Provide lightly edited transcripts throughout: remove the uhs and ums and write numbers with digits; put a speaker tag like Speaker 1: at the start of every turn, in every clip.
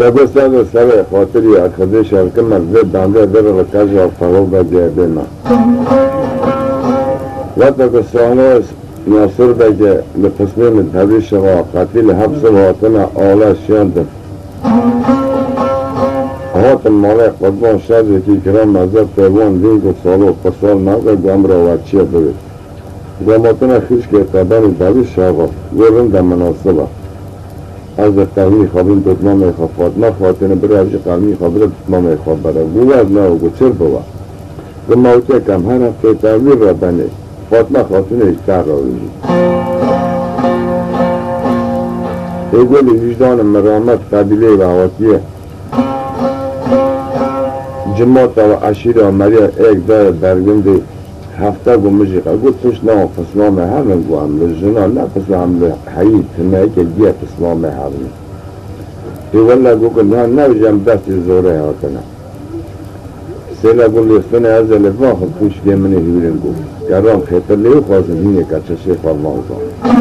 Speaker 1: لگو سر سر خاطری اخذی شرکه مزده دانده در رکاج و فروغ بجیده ما وقتا که سانو ناصر بجه لتصمیم تبریش و قتیل حبس واتنا آلا شیانده هاتم مالای قدبان شد یکی کرام مذهب پیوان دین که سالو پسال ناگه گم را وچیه بگید گماتنا خیش که اتبانی دبیش شاقا گرن در مناسبه از قلمی خوابین دتما میخواب فاطمه فاطمه برای از قلمی خواب دتما میخواب برای گوید نه و گچر بوا گماوچه کم هر هفته تغییر را بنه فاطمه خاتون اشتر را بگید ایگولی وجدان مرامت قبیله و حواتیه جماعت و عشیر و مریا ایک دار برگنده هفته گو مجیقه گو توش نه پسنام همه گو هم لجنا نه پسنام حیید نه که دیه پسنام همه دیوالا گو که نه جم دست زوره ها کنه سیلا گو لیستان از الفا خب پوش گمنه هیورن گو گرام خیطر لیو خواسته هینه کچه شیخ الله کن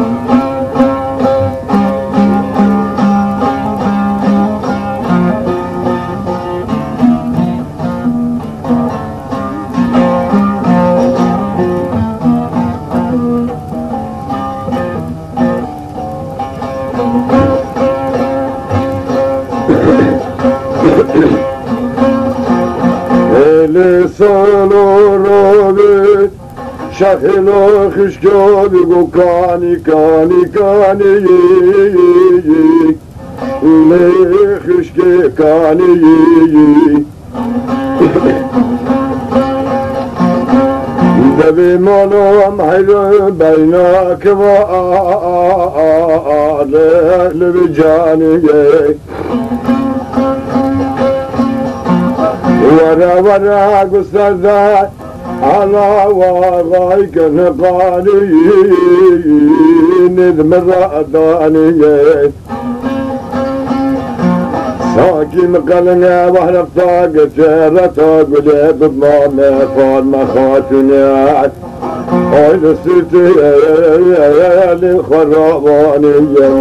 Speaker 2: لسانو روی شخلو خشکو بگو کانی کانی کانی لی خشک کانی دبی مالو محیل بیناک و آله بجانی ورا ورا قصدا على ورايك نقاني ندم الرأداني ساكي مقلنا وحرق طاقة جارة قلت بمامة فاطمة خاتنات هاي ستي لخراباني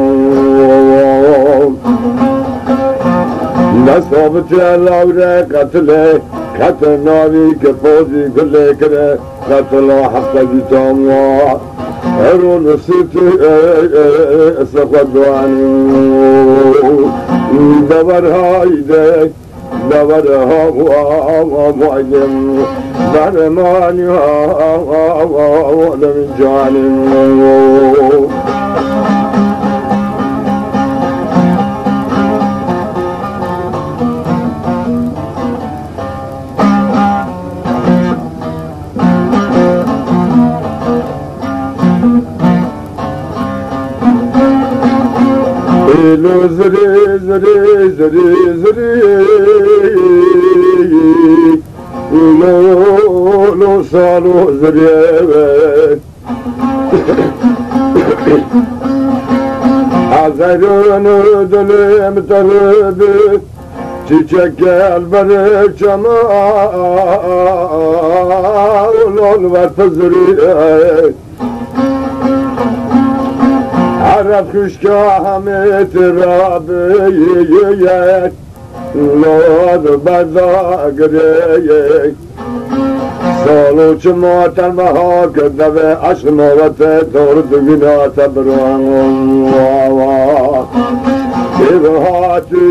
Speaker 2: نصابت الأوراق قتله قتل ناري كفوزي كله كده قتل حق جتاموا هرون ستي سقطواني دبر هايدك دبر هوا معجم برماني هوا لمن جاني لو زري زري زري زري لو صاروا زري عزيرون دلم تربي çiçek elbere cama ol var fızırı عرف خشكا حميت رابي لود بدا قريك سالو چمات المهاك دبي عشق موت دورد بنا تبران إبهاتي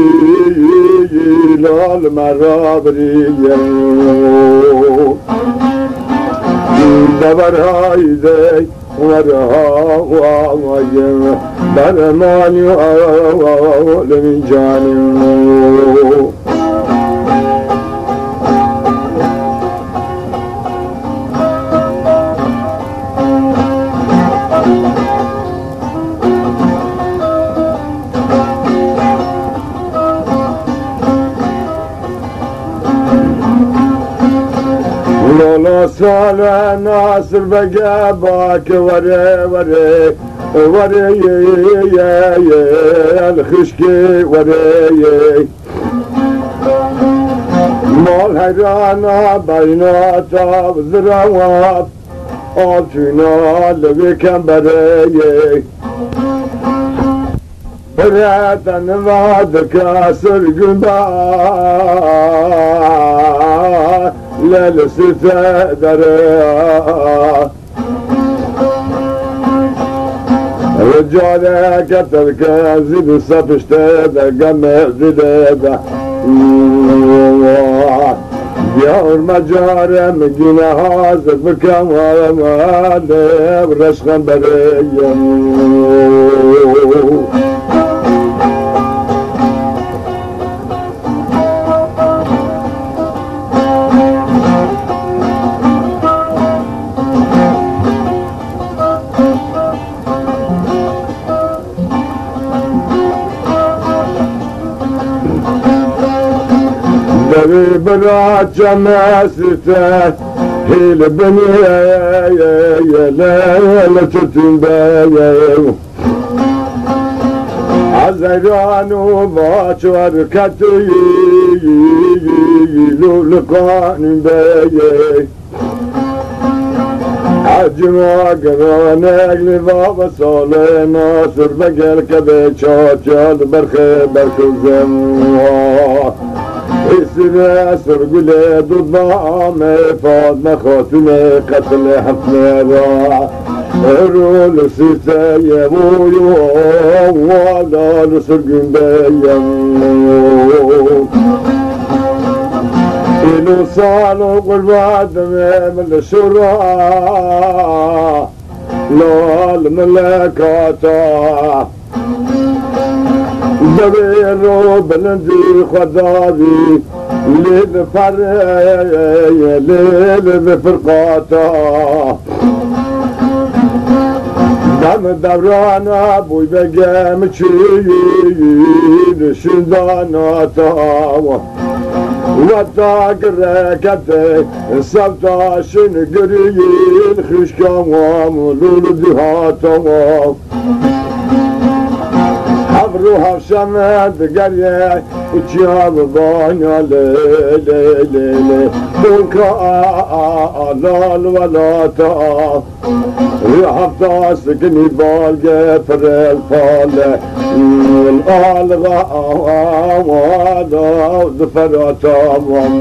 Speaker 2: لال مرابري دبر هايدي ورها وعيم برماني لمن جاني لولا صالح ناصر بقى باك وري وري وري الخشكي وري مال هيرانا بيناتا وزراوات آتونا لبي كان بري فراتن واد كاسر قنبا للستا درا رجالك تركز بسفشت دقم زدد يا المجارم جينا هذا بكم وما برشخا بريا دري برا جماسته هيل بني يا لا تتنبايا عزيران وباشر كتي لولقان بايا عجما قرانك لبابا صالح ناصر بقل كبيشات يال برخي برخزم اسمه سرقله ضدامه فاطمه خاتمه قتل حفله رول سيسه يبويو ولا لسرقن بيم إلو صالو قربات من الشراء لا الملكاتا دبيرو بلندي خدابي ليل فريا ليل بفرقاتا دم دبرانا بوي بقام تشيل شنداناتا وطاق ركبتي السبتا شنقريين خشكام ولول دهاتا روح شمد قرية وجاب بانا ليلي بنكا لال ولا تا رحبتا سكني بالقى فر الفال الالغا وادا دفراتا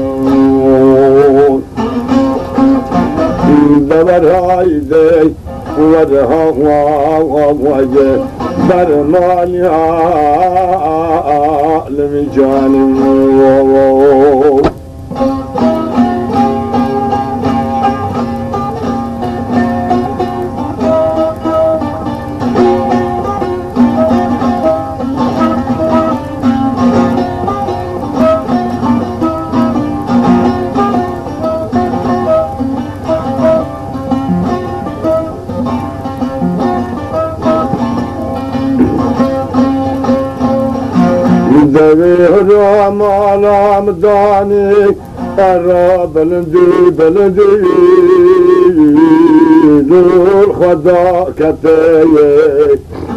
Speaker 2: دبر هايدي ورها واجه برماني عالم جانب ذبيح مالام داني قرى بلندي دول خدا كتاي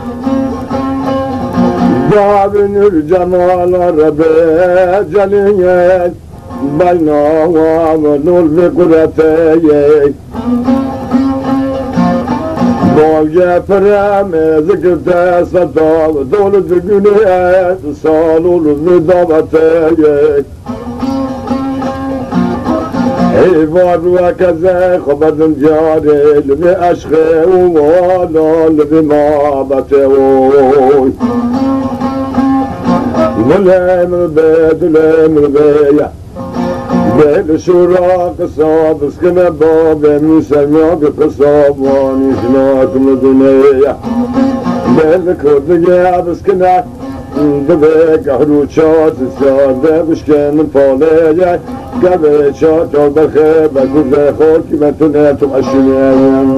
Speaker 2: باب الجمال ربي جليل بينهم ونول بقرتي بالجا فرامي ذكرت صدا دول الدقنيات صالوا للضبطي عباد وكذا خبز جاري لبي أشخي ووالا لبي مابتي ملهم البيت ملهم البيت بيت شراق صاب اسكنا باب من سماق قصاب واني شناك مدنية بيت كرد جاب اسكنا دبيك احروشات السادة بشكن فالية قبل شات وبخيب كل خوك بتناتم اشنين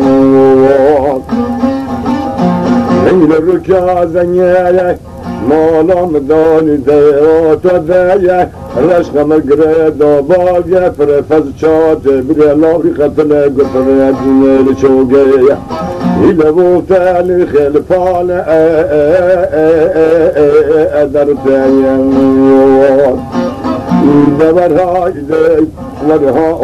Speaker 2: عند الركاز نيايا مالام داني ديوت ودايا رشق مقرد وباقيا فرفز شات بري الله في قتل قطر الدنيا لشوقيا إلا بوتالي خلفان أدرتايا دبر هايدي ورها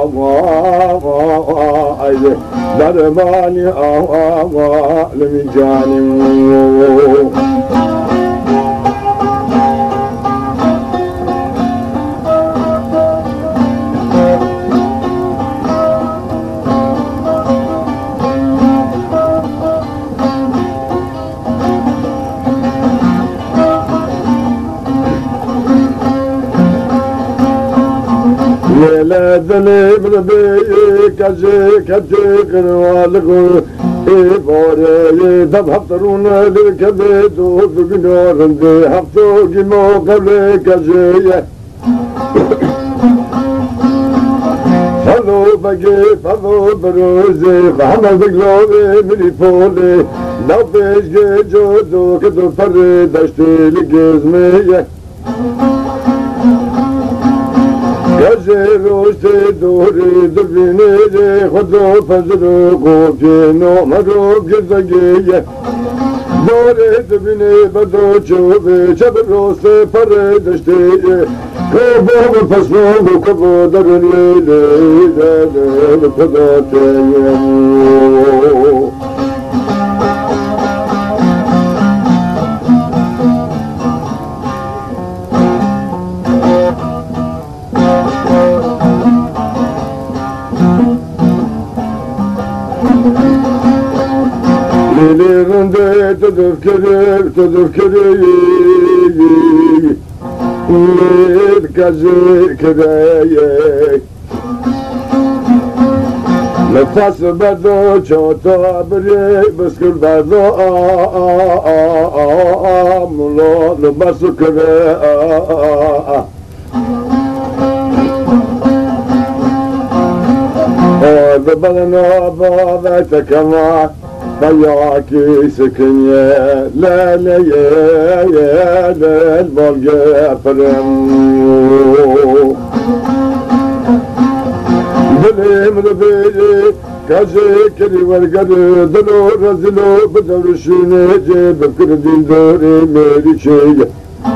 Speaker 2: هايدي درماني لمن جاني دلی بردی کجی کجی کنوالگو باره دب هفترون لکبه دو دگنارنده هفتو گیمو قبل کجی فلو بگی فلو بروزی فهمه بگلوه منی پولی نو پیشگی جودو که دو پر دشتی لگزمیه گزه روشت دوری دبینه خودو پزرو گوپینو مرو گزگیه دوری دبینه بدو چوبه چب روست پر دشتیه کباب پسنو کبو درنی لیده پداتیه Ellerinde tedfkeri Kazı kereye Nefas bedo çota biri Bıskır bedo Mulo lubasu kere Orada bana baba tekama Bayaki sıkınye leleye lel balge fırım Dilim rıbili kazı kiri vergarı Dilo razilo bıdavrışını cebim kırdil dori meriçeye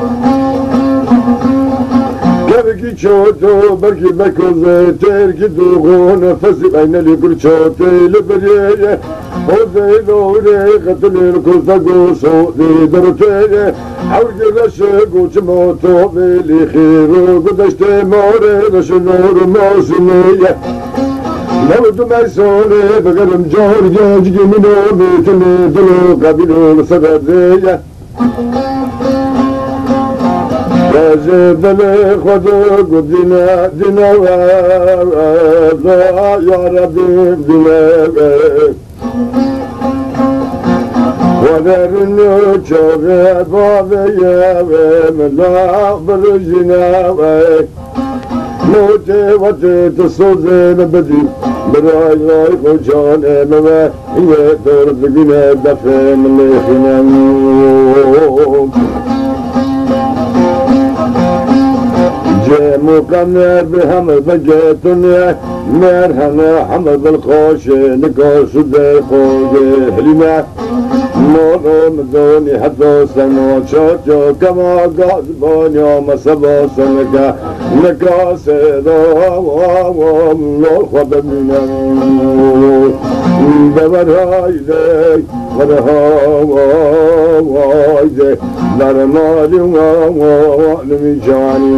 Speaker 2: Gerki çoğdu belki bekoze terkiduğu nefesi ayneli bir çoğteyli beriye Oze doğru katılır kuza gusu didirteye Avcı raşı guçu moto veli khiru Gudaşte more raşı nuru mosiniye Mevdu mersone begarım cor genç gimino Bitini dulu kabilu sebediye Gazebele khodu gudina dina ve Ya Rabbim dile Wadarını çoğe bağlıya ve melâbır jinâve Mûte vatı tıssuzine bedi Bırayay kocan ememe İye dördüğüne defen lehinem Mukanner bihamd begetune merhane hamd الخوش نقاش دخوج حلمه مولم دوني حتى سنو شوشو كما قاسبون يوم سبا سنكا نقاس دوام نور خبمنا ببرهايدي ورهايدي درمالي وعلمي جاني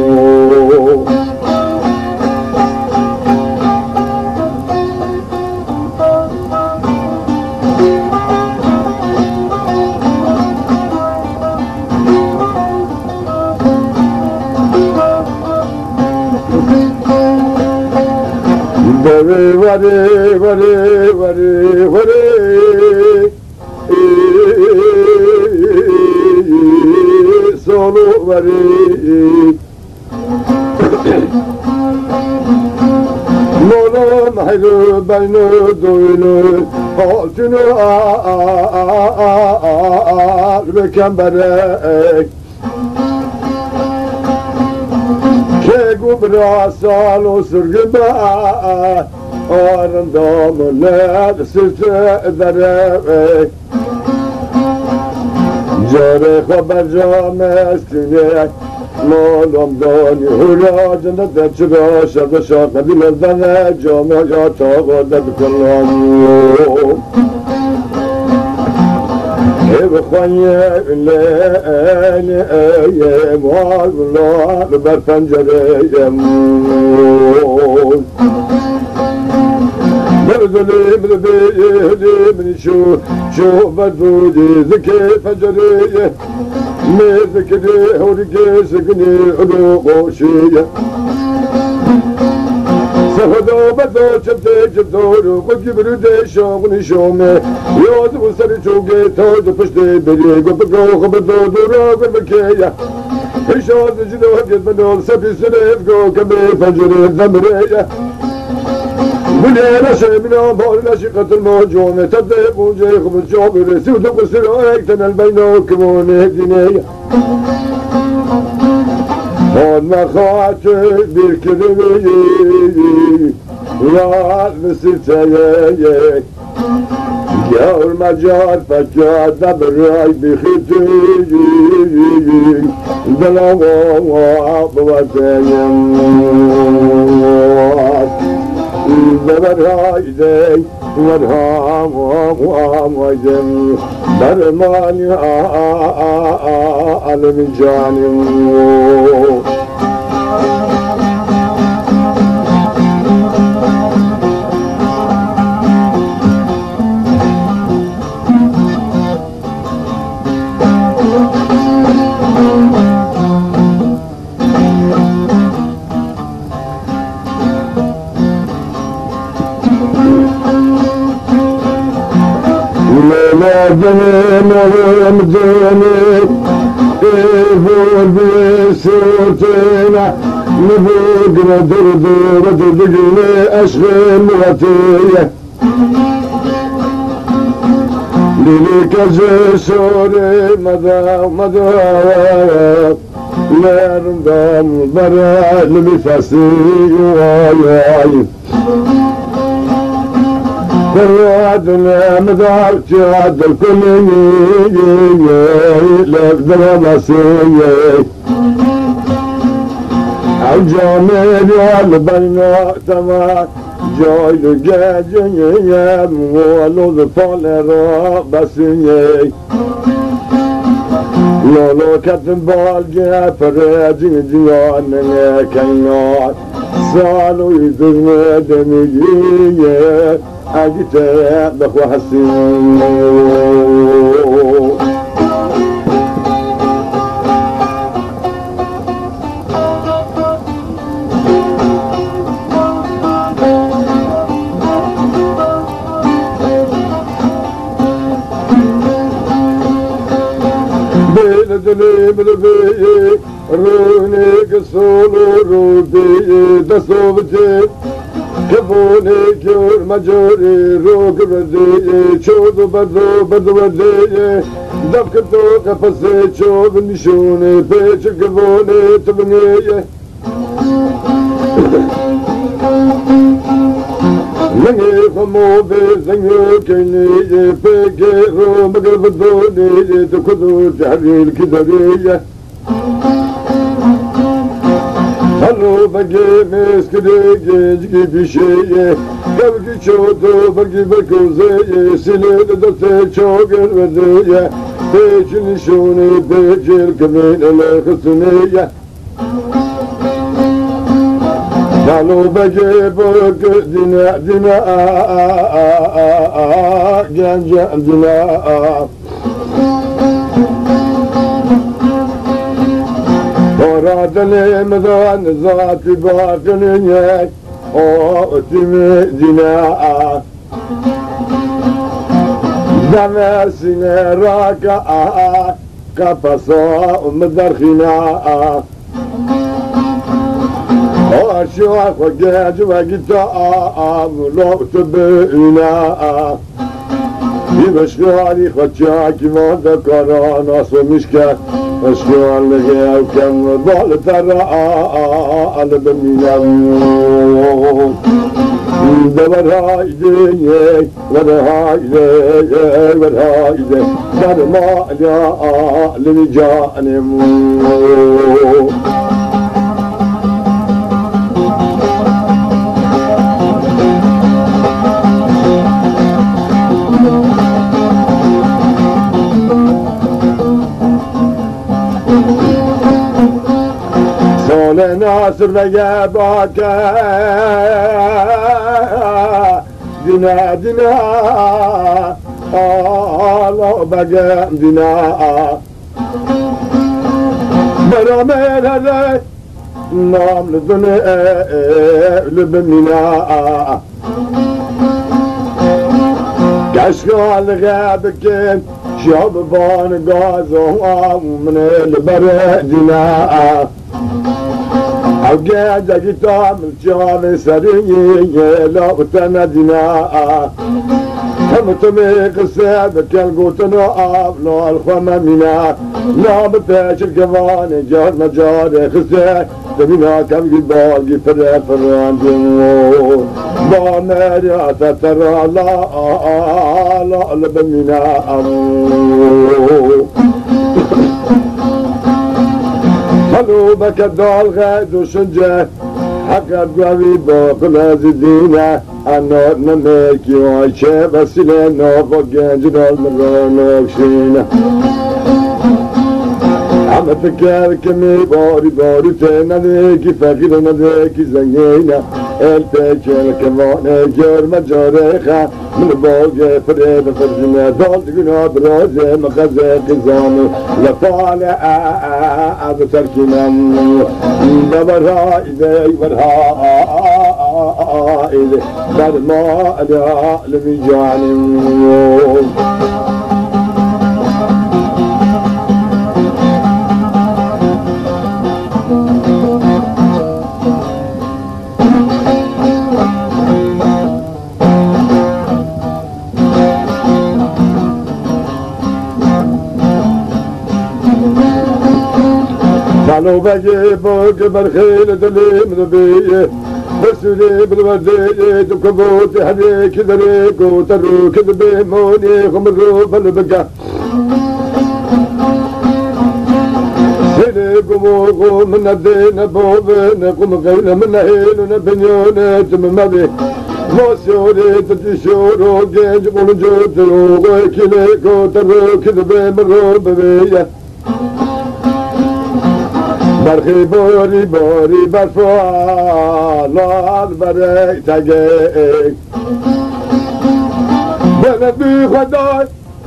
Speaker 2: Vare solo vare Mola mahru baynu doynu altını bekemberek Kegu brasalo sürgüba Arındamlar sırtı ederek Cari haber camesine Malımdan hülacında da çıraşa şarkı bilirden camaya tağda tıkılam Ev khanye leyli eyyem Ağlar ber pencereyem Merzulim bilim şu bedudi zeki feceriye Mezekini hurki sıkını ulu koşiye خدا بدا چطور خود که بروده شاق نشامه یاد و سر چوگه تاج و پشت بریگ و بگاه خب داد و را بکیه ایشاد جدا حقیت منال سپی سنف گاه کمه پنجره زمره بله نشه من بال نشی قتل ما جوانه تبدأ بونجه خب جاب رسی و دو قصر آیکتن البینا کمانه دینه آن مخواهد بیرکده بیی راحت مثل تیه یار مجار فکر دبرای بخیتی دلم بوتیم دبرای دی ورهام وجم درمانی علم جانم بسوتنا نبوغنا دردورة دقنا أشغل مواتية ليك جسوري مدى لا رندام برا لبفاسي واي فرادنا مدار جاد الكلية لقدر مسية عجامل والبينا تما جاي لجاجي مولو ذفالرا بسية لولو كتن بالجا فراجي ديان كينات سالو يدرنا دمية أجيت بخوا حسين بلدني بلبي روني قصول روبي دسوبتي كفوني كور مجوري روك بدي شود بدو بدي دفكتو قفصي شوف نشوني بيش كفوني تبني لنگي خمو بزنگو كيني بيكي رو مقرب دوني تكدو تحرير كدرية هلو بقي مسكري جيجي بشيء قبقي شوتو بقي بكوزي سليل دوتي شوقر ودية بيش نشوني بيش الكمين الخصنية هلو بقي بك دنا جنجا دنا ورادني مذان ذاتي باطنيك أوتمي دناء دمسنا راكا كفصا مدرخنا أشواق وجاج وقتا لو تبينا يبشغالي خدشاكي ما ذكرانا صمشكا أشكال لغي وكم ضال ترى على بمينام دبر هايدي ور هايدي در ما جاء لنجانم ناصر بجابك دنا الله بقى دنا برامل هذا نام لدنيا لبمنا كشغال غابك شعب بان غازو من البردنا أوجد كتاب الجامع سرية لا بتندنا هم تمي قصاب كالقوتنا أبنا الخمامنا لا بتاش الكوان جار مجار خسا تبينا كم جبال جفر فران جنو بامر تترى لا لبمنا هلو بك الدول غاد وشنجة حقا قوي باقنا زدينا أنا نميكي وعيشة بس لنا فوقين جدال مغانا وكشينا عم تكار كمي باري باري تناديكي فقير ناديكي زنينا التكار كمان جر مجاريخا من باقي فريد فرجنا دال تقنا برازي مخزي قزام لطالع عاد تركنا دبرها إذي برها إذي برما أليا لمجاني لو بجي فوق بالخيل دليم ذبيه بسولي بالوردي دكبوت حديك ذريك وتروك ذبيموني خمرو بالبقى سيني قموغو من الدين بوبين قم غير من هين ونبنيون تممبي موسيوري تتشورو جيج قلجو تروغو كيليكو تروك ذبيمرو ببيه برخی باری باری برفالات برای تگه بلدی خدای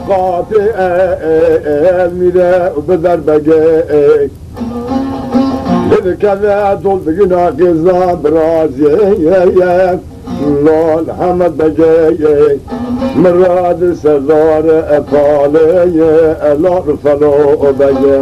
Speaker 2: قاطع میره و بدر بگه لذکره دول بگینا قیزا برازیه لال حمد بگه مراد سردار اپاله الار فلو بگه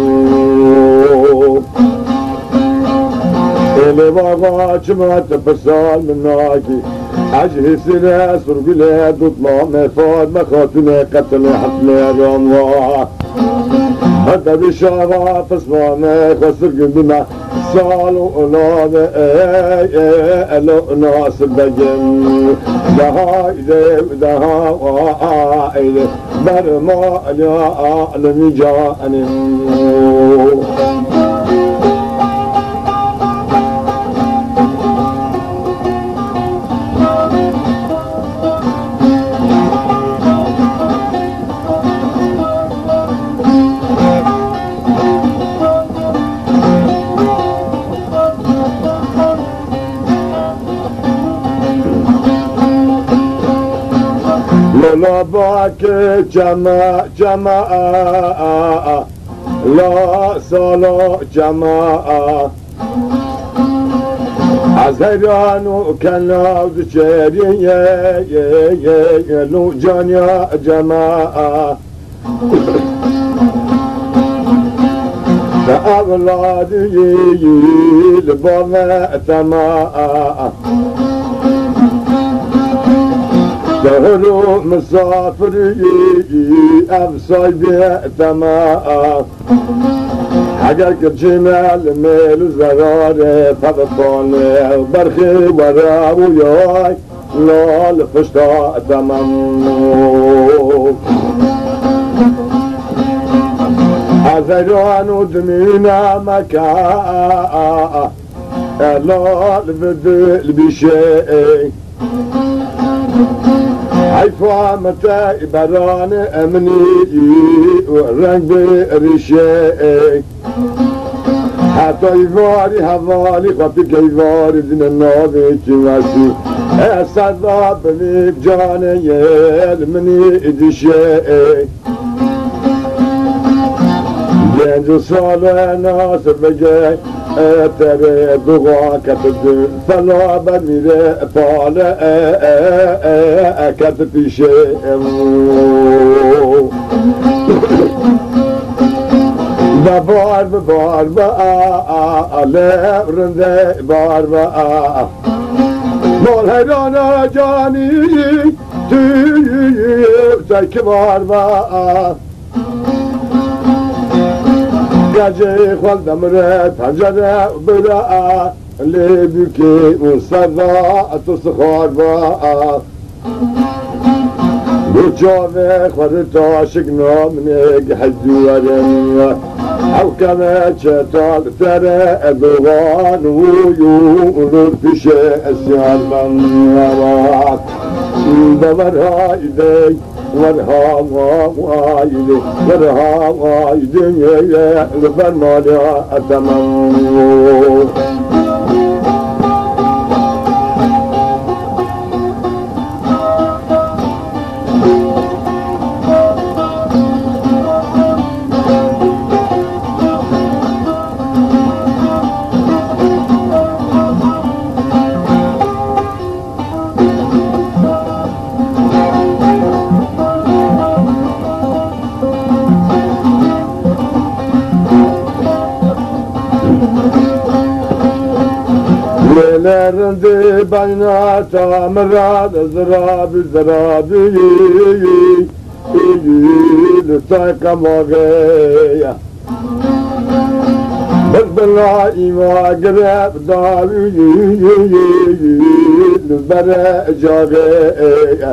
Speaker 2: اللي بابا جمعت بسال مناكي عجه سنة سرقلة تطلع مفاد مخاطنة قتل حفلة رموا هذا بشارة فسمانة خسر قدنا سالو أولاد ألو ناس بجن دها إذا دها إذا برما لا لم جاني لا باك جماعة لا صلاة جماعة عزيران وكناز شرية لو جانيا جماعة فأولادي لبابا تماعة دهرو مسافري أفصاي بيه تماء حقك الجمال ميل زراري فبطاني برخي ورا وياي لا لفشتا تمام عزيران ودمينا مكا لا لبدل بشيء حيفا متى بران أمني ورنج بريشي حتى يفاري هفالي خطيك يفاري زين النابي كماسي أصدى بنيك جاني يلمني إدشي جنج صالة ناصر بجي ترى دعاء كتب فلا بمير بالا كتب شيء بار بار لبرنده بار مال هرانا جانی تک بار گجه خالدم ره پنجره برا لیبی که مصدا تو سخار بجاوه خورد عاشق نامنه حجوارم او كما تشتال ترى دوغان ويون بش اسيان من وراك دورها ايدي ورها وايدي ورها وايدي يا فرمانيا اتمم لرندي بيناتا مراد زرابي زرابي لتاكا موغيا بالبلا إيما قرب دابي لبرا جاغيا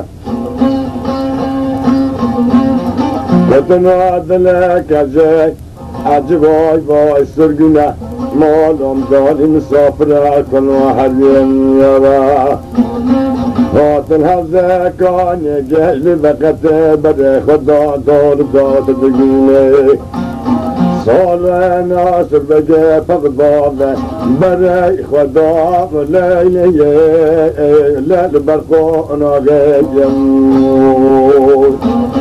Speaker 2: لتنادلك أجي عجباي باي سرقنا مالم داري مسافرة كل واحد يرى قاتل هذا كان جهل بقت بده خدا دار تقولي صار ناصر بقى فقد بابه بري خدا ليلي لا البرقون غيم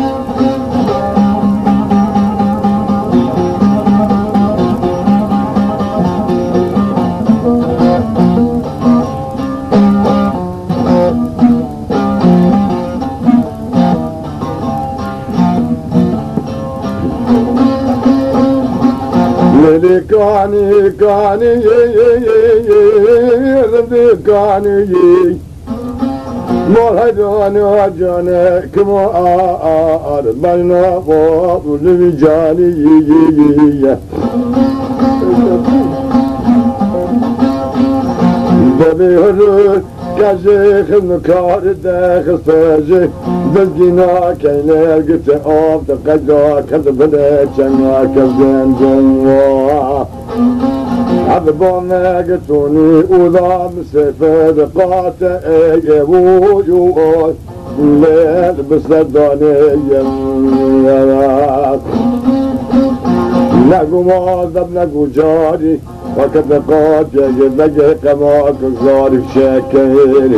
Speaker 2: كاني كاني كاني مال هجاني هجاني كما أربعنا باب لبجاني دبيهر كازي خدم كار داخل فازي بزينا كينير قلت اوف تقجا كذب ليتشنا كزين جوا عذبونا قلتوني وذا مسافر قاطع يبويو ليل بصداني نقو معذب نقو جاري وقد قاد يجب لقي قماك الزاري شاكيري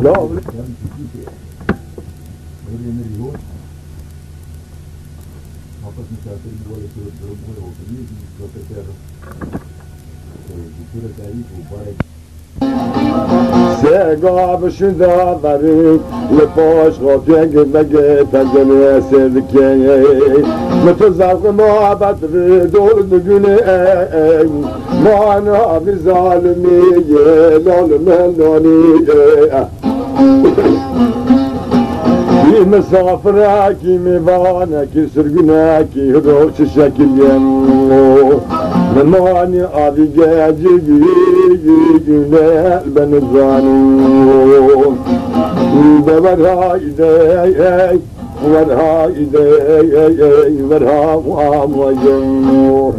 Speaker 2: سيقاب شدا بريد لباش غطيك بقى تنزل سيدكي متزاق محبت في دول نقولي ما انا بظالمي ظالم هلوني في مسافركي ميبانكي سرقناكي هدوش شكل يمو مماني أبي جاجي بن الزانو ببرها إيدي ورها إيدي ورها واموجو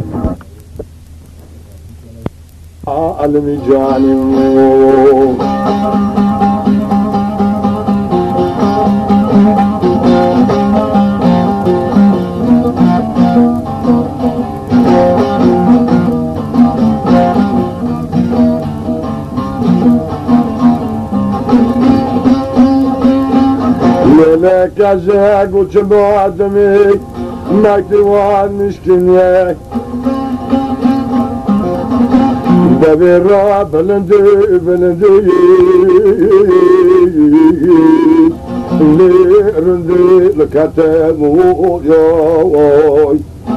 Speaker 2: علمي جاني لك أزهق وتبع دمك ما توان مشكلة دبيرا بلندي بلندي اللي رندي لكتمو يوي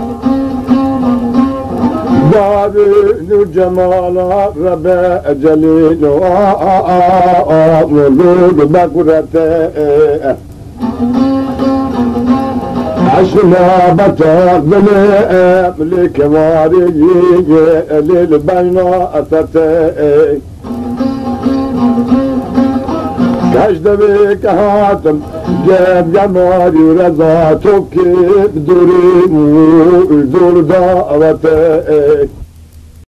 Speaker 2: بابي جمال ربا جليل ولود بكرته عشنا بطر بلي ملك واري للبينا أتتي كشد بك هاتم جاب جماري رضا توكي بدوري دور دعوتي